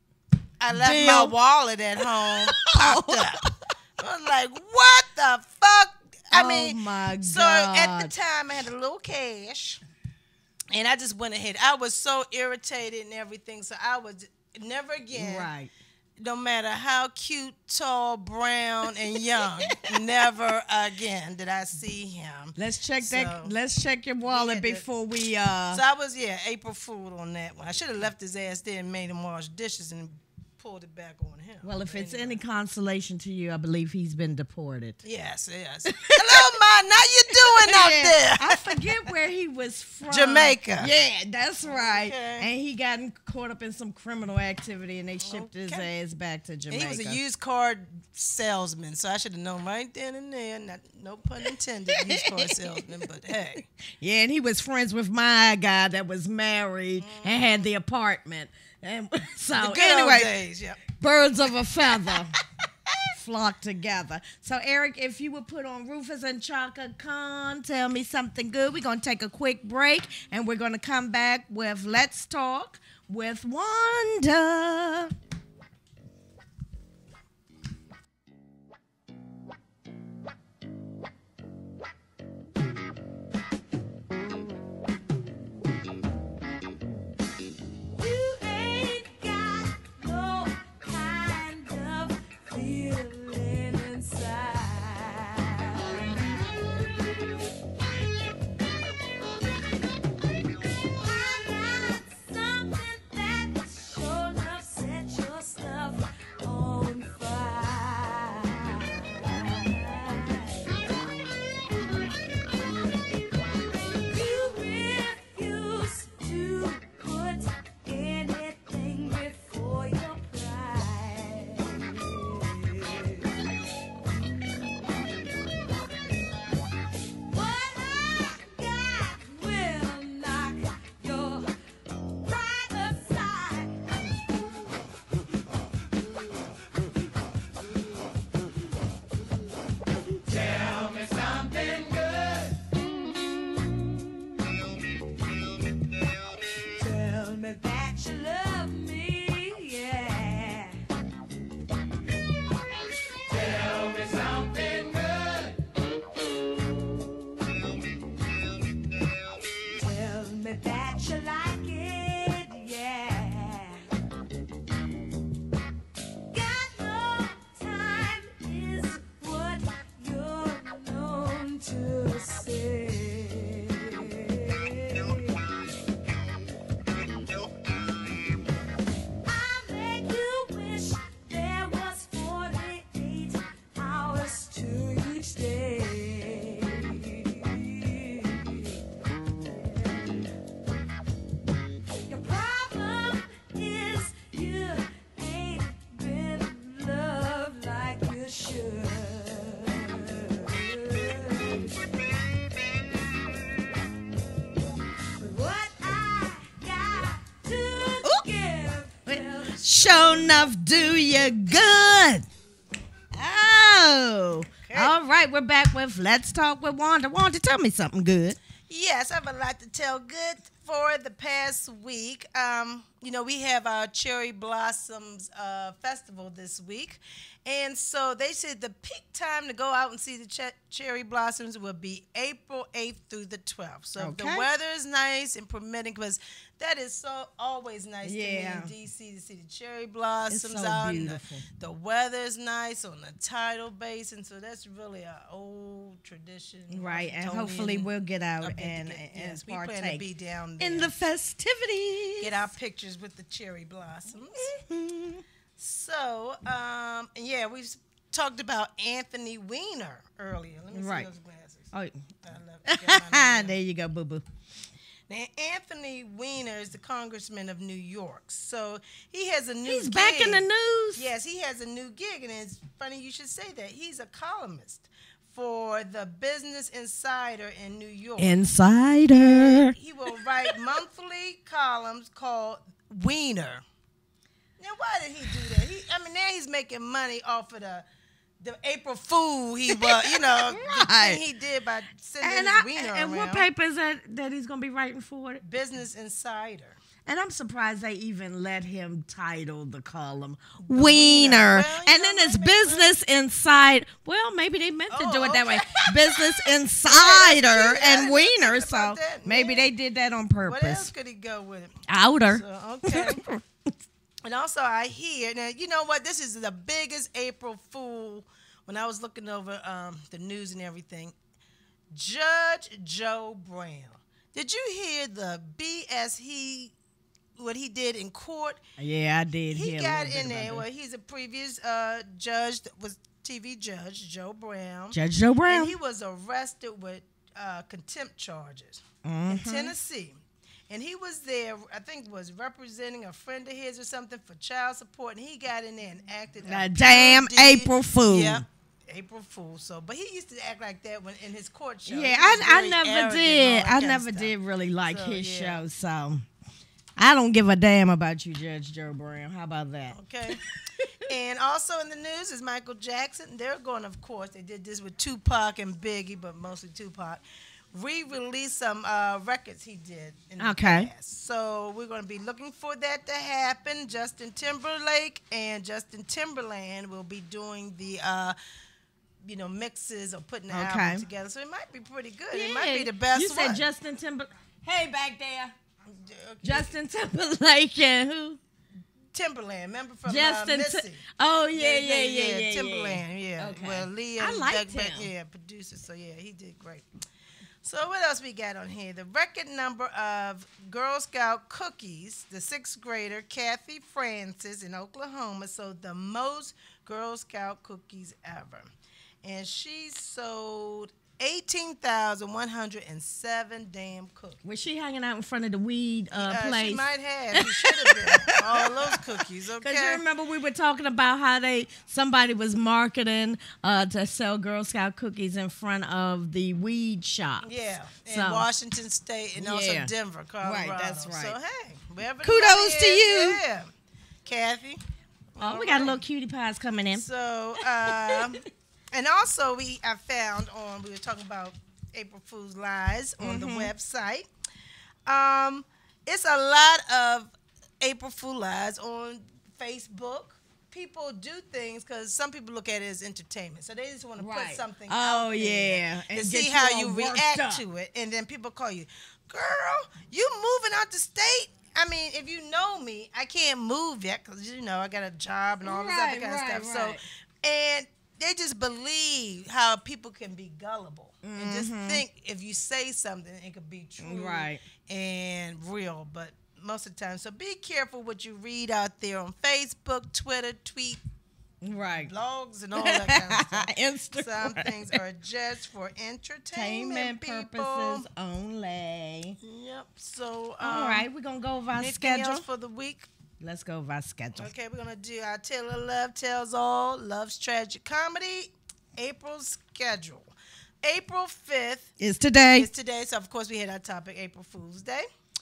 Speaker 4: I left my
Speaker 3: Bill.
Speaker 4: wallet at home, popped up. I was like, what the fuck?
Speaker 3: Oh, my God.
Speaker 4: So at the time, I had a little cash. And I just went ahead. I was so irritated and everything. So I was never again.
Speaker 3: Right.
Speaker 4: No matter how cute, tall, brown, and young, never again did I see him.
Speaker 3: Let's check
Speaker 4: So,
Speaker 3: that. Let's check your wallet
Speaker 4: had to-
Speaker 3: before we.
Speaker 4: So I was, April Fool on that one. I should have left his ass there and made him wash dishes and pulled it back on him.
Speaker 3: Well, if it's
Speaker 4: Anyway.
Speaker 3: any consolation to you, I believe he's been deported.
Speaker 4: Yes. Hello, Ma. Now you doing out there?
Speaker 3: I forget where he was from.
Speaker 4: Jamaica.
Speaker 3: Yeah, that's right.
Speaker 4: Okay.
Speaker 3: And he got caught up in some criminal activity, and they shipped his ass back to
Speaker 4: And
Speaker 3: Jamaica.
Speaker 4: he was a used car salesman, so I should have known right then and there. No pun intended, used car salesman, but hey.
Speaker 3: Yeah, and he was friends with my guy that was married and had the apartment. And so
Speaker 4: The good
Speaker 3: anyway,
Speaker 4: old days, yep.
Speaker 3: birds of a feather flock together. So Eric, if you would put on Rufus and Chaka Khan, tell me something good. We're going to take a quick break, and we're going to come back with Let's Talk with Wanda. Sure enough, do you good. Oh.
Speaker 4: Okay.
Speaker 3: All right, we're back with Let's Talk with Wanda. Wanda, tell me something good.
Speaker 4: Yes, I have a lot to tell. Good for the past week. We have our Cherry Blossoms Festival this week. And so they said the peak time to go out and see the cherry blossoms will be April 8th through the 12th. So if the weather is nice and permitting, because that is so always nice to me in D.C. to see the cherry blossoms
Speaker 3: It's so
Speaker 4: out.
Speaker 3: beautiful.
Speaker 4: The weather is nice on the tidal basin. So that's really an old tradition.
Speaker 3: Right, and
Speaker 4: Washingtonian
Speaker 3: hopefully we'll get out
Speaker 4: event to
Speaker 3: and
Speaker 4: yes, we
Speaker 3: partake
Speaker 4: plan to be down there.
Speaker 3: in the festivities.
Speaker 4: Get our pictures with the cherry blossoms.
Speaker 3: Mhm.
Speaker 4: So, we talked about Anthony Weiner earlier. Let me see
Speaker 3: Right.
Speaker 4: those glasses.
Speaker 3: Oh,
Speaker 4: I love
Speaker 3: there you go, boo-boo.
Speaker 4: Now, Anthony Weiner is the congressman of New York. So he has a new
Speaker 3: He's
Speaker 4: gig.
Speaker 3: back in the news.
Speaker 4: Yes, he has a new gig, and it's funny you should say that. He's a columnist for the Business Insider in New York.
Speaker 3: Insider.
Speaker 4: He will write monthly columns called Weiner. Now, why did he do that? Now he's making money off of the April Fool he was, the thing he did by sending his Weiner
Speaker 3: and
Speaker 4: around.
Speaker 3: what paper is that he's going to be writing for?
Speaker 4: Business Insider.
Speaker 3: And I'm surprised they even let him title the column
Speaker 4: Weiner.
Speaker 3: Wiener.
Speaker 4: Well,
Speaker 3: And then it's Business Inside. Well, maybe they meant to do it that way. Business Insider
Speaker 4: cute.
Speaker 3: and
Speaker 4: I
Speaker 3: Wiener.
Speaker 4: didn't think
Speaker 3: So
Speaker 4: about that.
Speaker 3: maybe
Speaker 4: Yeah.
Speaker 3: they did that on
Speaker 4: What else
Speaker 3: purpose.
Speaker 4: could he go with it?
Speaker 3: Outer.
Speaker 4: So, okay. And also, I hear, now, you know what? This is the biggest April Fool when I was looking over the news and everything. Judge Joe Brown. Did you hear the BS what he did in court?
Speaker 3: Yeah, I did
Speaker 4: He
Speaker 3: hear a
Speaker 4: got
Speaker 3: little bit
Speaker 4: in there.
Speaker 3: about
Speaker 4: Well,
Speaker 3: that.
Speaker 4: he's a previous judge, that was TV judge, Joe Brown.
Speaker 3: Judge Joe Brown.
Speaker 4: And he was arrested with contempt charges in Tennessee. And he was there, I think, was representing a friend of his or something for child support. And he got in there and acted
Speaker 3: A damn April Fool.
Speaker 4: Yeah, April Fool. So, but he used to act like that when in his court show.
Speaker 3: Yeah,
Speaker 4: He was
Speaker 3: I
Speaker 4: very
Speaker 3: never
Speaker 4: arrogant and
Speaker 3: did.
Speaker 4: all that
Speaker 3: I
Speaker 4: kind of
Speaker 3: never
Speaker 4: stuff.
Speaker 3: did really like
Speaker 4: So,
Speaker 3: his
Speaker 4: yeah.
Speaker 3: show. So I don't give a damn about you, Judge Joe Brown. How about that?
Speaker 4: Okay. And also in the news is Michael Jackson. They're going, of course, they did this with Tupac and Biggie, but mostly Tupac. Re-release some records he did in the past. So we're going to be looking for that to happen. Justin Timberlake and Justin Timberland will be doing the mixes or putting the album together. So it might be pretty good. It might be the best
Speaker 3: You
Speaker 4: one.
Speaker 3: said Justin Timberlake. Hey, back there.
Speaker 4: Okay.
Speaker 3: Justin Timberlake and who?
Speaker 4: Timberland, remember from
Speaker 3: Justin.
Speaker 4: Missy?
Speaker 3: Oh yeah.
Speaker 4: Timberland, yeah.
Speaker 3: Okay.
Speaker 4: Well, Leah,
Speaker 3: I liked
Speaker 4: Doug,
Speaker 3: him.
Speaker 4: yeah, producer. So yeah, he did great. So what else we got on here? The record number of Girl Scout cookies. The 6th grader Kathy Francis in Oklahoma sold the most Girl Scout cookies ever, and she sold 18,107 damn cookies.
Speaker 3: Was she hanging out in front of the weed place?
Speaker 4: She might have. She should have been. All those cookies, okay?
Speaker 3: Because you remember we were talking about how somebody was marketing to sell Girl Scout cookies in front of the weed shops.
Speaker 4: Yeah, in
Speaker 3: So-
Speaker 4: Washington State and also
Speaker 3: Yeah.
Speaker 4: Denver, Colorado.
Speaker 3: Right, that's right.
Speaker 4: So, hey, wherever the
Speaker 3: Kudos
Speaker 4: money
Speaker 3: to
Speaker 4: is,
Speaker 3: you.
Speaker 4: Yeah. Kathy.
Speaker 3: Oh, we got little cutie pies coming in.
Speaker 4: So, and also we were talking about April Fool's Lies on the website. It's a lot of April Fool Lies on Facebook. People do things because some people look at it as entertainment. So they just want to put
Speaker 3: Right.
Speaker 4: something
Speaker 3: Oh,
Speaker 4: out there
Speaker 3: yeah.
Speaker 4: to
Speaker 3: And
Speaker 4: see
Speaker 3: get
Speaker 4: how
Speaker 3: you
Speaker 4: you
Speaker 3: all worked
Speaker 4: react
Speaker 3: up.
Speaker 4: to it. And then people call you, girl, you moving out the state? I mean, if you know me, I can't move yet because, I got a job and all this other kind of stuff. So, and they just believe how people can be gullible and just think if you say something, it could be true
Speaker 3: Right.
Speaker 4: and real. But most of the time, so be careful what you read out there on Facebook, Twitter, tweet,
Speaker 3: Right.
Speaker 4: blogs, and all that kind of stuff.
Speaker 3: Instagram.
Speaker 4: Some things are just for entertainment people.
Speaker 3: purposes only.
Speaker 4: Yep. So,
Speaker 3: All right, we're going to go over our
Speaker 4: anything
Speaker 3: schedule.
Speaker 4: else for the week?
Speaker 3: Let's go over our schedule.
Speaker 4: Okay, we're gonna do our Taylor Love Tells All, Love's Tragic Comedy, April's schedule. April 5th
Speaker 3: It's today.
Speaker 4: is today, so of course we had our topic, April Fool's Day.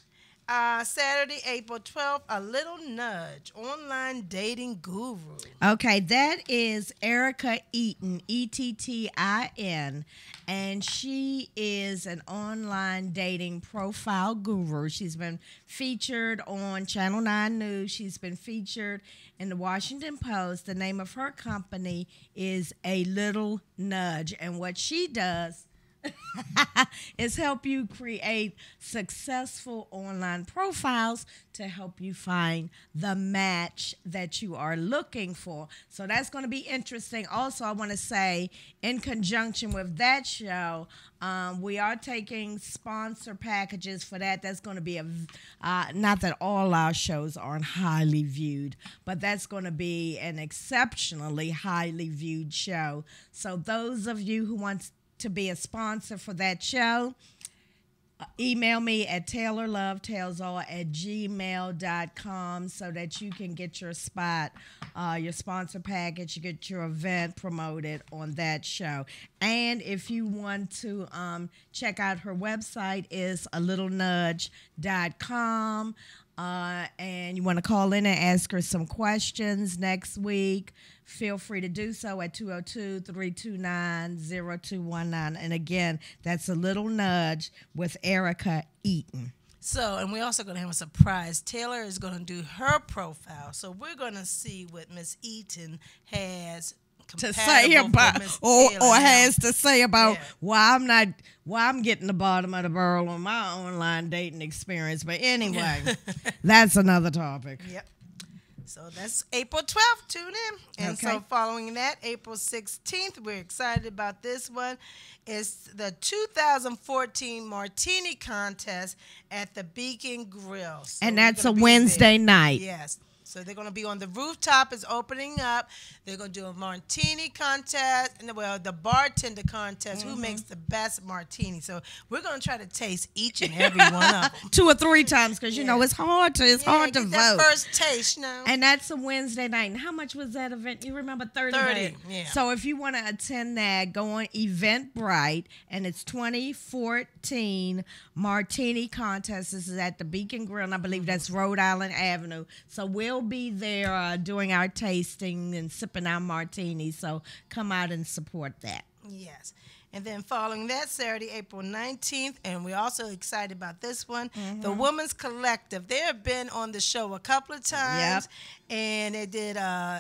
Speaker 4: Saturday, April 12th, A Little Nudge, online dating guru.
Speaker 3: Okay, that is Erica Eaton, Ettin, and she is an online dating profile guru. She's been featured on Channel 9 News. She's been featured in the Washington Post. The name of her company is A Little Nudge, and what she does is help you create successful online profiles to help you find the match that you are looking for. So that's going to be interesting. Also, I want to say, in conjunction with that show, we are taking sponsor packages for that. That's going to be not that all our shows aren't highly viewed, but that's going to be an exceptionally highly viewed show. So those of you who want to be a sponsor for that show, email me at taylorlovetellsall@gmail.com so that you can get your spot, your sponsor package, you get your event promoted on that show. And if you want to check out her website, is alittle-nudge.com. And you want to call in and ask her some questions next week, feel free to do so at 202-329-0219. And again, that's A Little Nudge with Erica Eaton.
Speaker 4: So, and we're also going to have a surprise. Taylor is going to do her profile. So we're going to see what Miss Eaton has
Speaker 3: to say about, or has to say about why I'm getting the bottom of the barrel on my online dating experience. But anyway, that's another topic.
Speaker 4: Yep. So that's April 12th. Tune in. And so following that, April 16th, we're excited about this one. It's the 2014 Martini Contest at the Beacon Grill. So
Speaker 3: and that's a Wednesday night.
Speaker 4: Yes. So they're going to be on the rooftop. It's opening up. They're going to do a martini contest, and the bartender contest. Who makes the best martini? So we're going to try to taste each and every one of them
Speaker 3: 2 or 3 times because you know it's hard to hard to
Speaker 4: get
Speaker 3: vote.
Speaker 4: That first taste,
Speaker 3: And that's a Wednesday night. And how much was that event? You remember 30.
Speaker 4: Yeah.
Speaker 3: So if you want to attend that, go on Eventbrite, and it's 2014 Martini Contest. This is at the Beacon Grill, and I believe that's Rhode Island Avenue. So we'll be there doing our tasting and sipping our martinis. So come out and support that.
Speaker 4: Yes. And then following that, Saturday, April 19th, and we're also excited about this one, the Women's Collective. They have been on the show a couple of times, and they did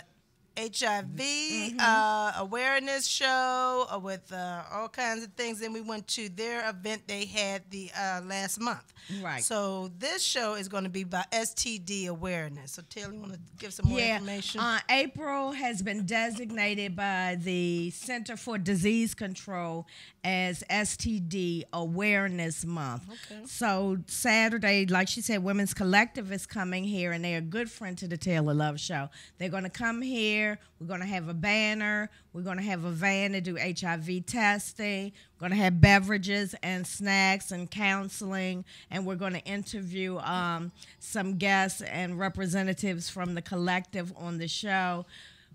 Speaker 4: HIV awareness show with all kinds of things. Then we went to their event they had the last month. Right. So this show is going to be about STD awareness. So Taylor, you want to give some more information?
Speaker 3: April has been designated by the Center for Disease Control as STD Awareness Month. Okay. So Saturday, like she said, Women's Collective is coming here, and they're a good friend to the Taylor Love Show. They're going to come here. We're going to have a banner. We're going to have a van to do HIV testing. We're going to have beverages and snacks and counseling. And we're going to interview some guests and representatives from the collective on the show.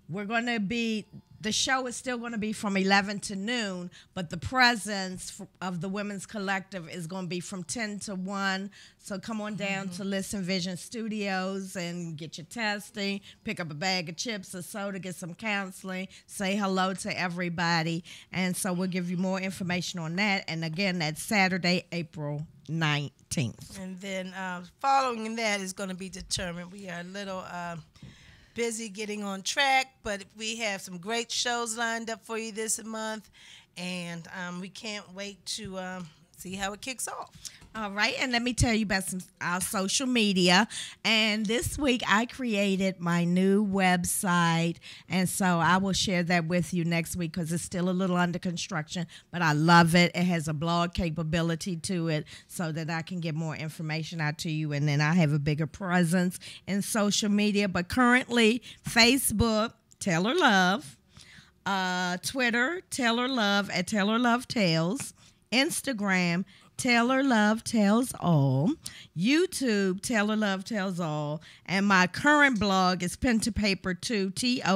Speaker 3: The show is still going to be from 11 to noon, but the presence of the Women's Collective is going to be from 10 to 1. So come on down to Listen Vision Studios and get your testing, pick up a bag of chips or soda, get some counseling, say hello to everybody. And so we'll give you more information on that. And again, that's Saturday, April 19th.
Speaker 4: And then following that is going to be determined. We are a little busy getting on track, but we have some great shows lined up for you this month, and we can't wait to see how it kicks off.
Speaker 3: All right, and let me tell you about our social media. And this week I created my new website, and so I will share that with you next week because it's still a little under construction, but I love it. It has a blog capability to it so that I can get more information out to you, and then I have a bigger presence in social media. But currently, Facebook, Taylor Love, Twitter, Taylor Love at Taylor Love Tales, Instagram, Taylor Love Tells All, YouTube, Taylor Love Tells All, and my current blog is pen to paper 2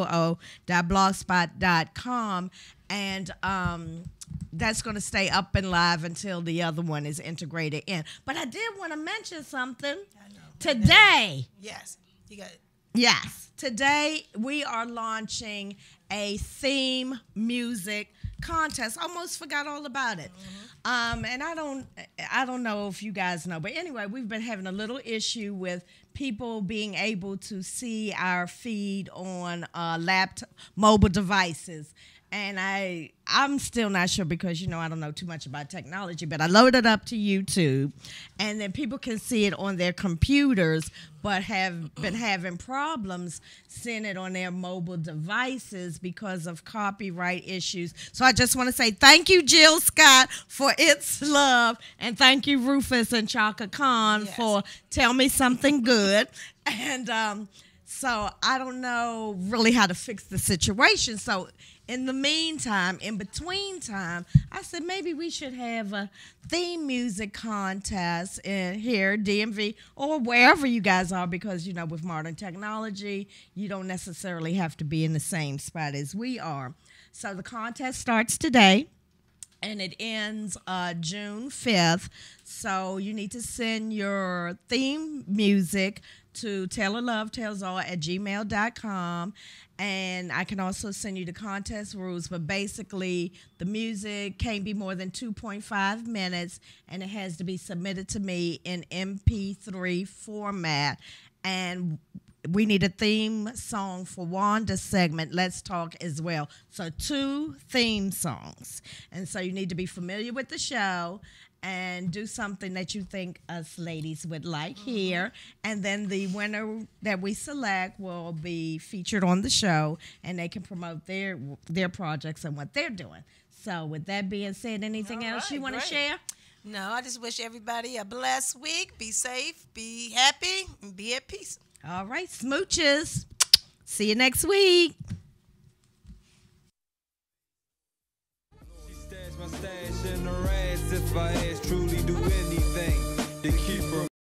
Speaker 3: TOO.blogspot.com, and that's going to stay up and live until the other one is integrated in. But I did want to mention something. Today.
Speaker 4: Yes, you got it.
Speaker 3: Yes. Today we are launching a theme music contest. Almost forgot all about it. And I don't know if you guys know, but anyway, we've been having a little issue with people being able to see our feed on laptop mobile devices. And I'm still not sure because, I don't know too much about technology, but I loaded up to YouTube, and then people can see it on their computers, but have been having problems seeing it on their mobile devices because of copyright issues. So I just want to say thank you, Jill Scott, for It's Love, and thank you, Rufus and Chaka Khan, for Tell Me Something Good. And so I don't know really how to fix the situation. So in the meantime, in between time, I said maybe we should have a theme music contest in here, DMV, or wherever you guys are, because, with modern technology, you don't necessarily have to be in the same spot as we are. So the contest starts today, and it ends June 5th. So you need to send your theme music to taylorlovetellsall@gmail.com. And I can also send you the contest rules. But basically, the music can't be more than 2.5 minutes, and it has to be submitted to me in MP3 format. And we need a theme song for Wanda's segment, Let's Talk, as well. So 2 theme songs. And so you need to be familiar with the show and do something that you think us ladies would like here. And then the winner that we select will be featured on the show, and they can promote their projects and what they're doing. So with that being said, anything else you want to share?
Speaker 4: No, I just wish everybody a blessed week. Be safe, be happy, and be at peace.
Speaker 3: All right, smooches. See you next week.
Speaker 5: My stash in the rats if I truly do anything to keep her.